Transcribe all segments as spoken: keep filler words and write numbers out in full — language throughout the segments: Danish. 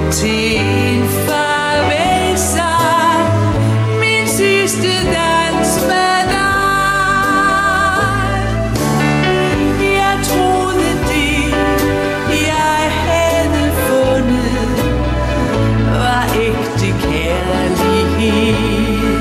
til en farvelsang, min sidste dans med dig. Jeg troede det, jeg havde fundet, var ægte kærlighed.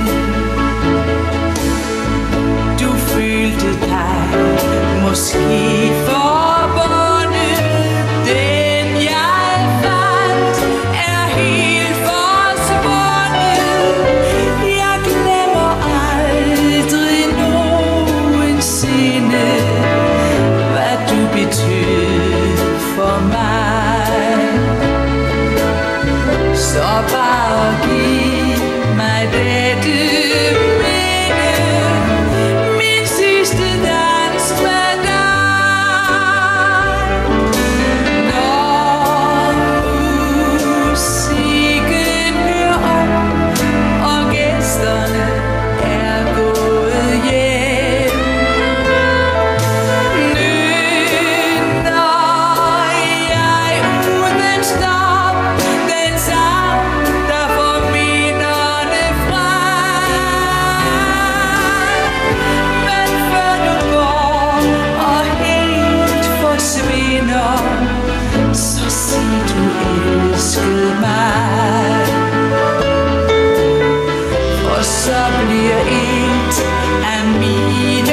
Du følte dig måske forbundet. Den jeg fandt er helt forsvundet. Jeg glemmer aldrig nogensinde, hvad du betød for mig. Så bare giv mig dette minde, min sidste dans med dig. Når musikken hører op, og gæsterne er gået hjem, nynner jeg uden stop den sang, der får minderne frem. Men før du går og helt forsvinder, så sig du elskede mig, for så bliver et af mine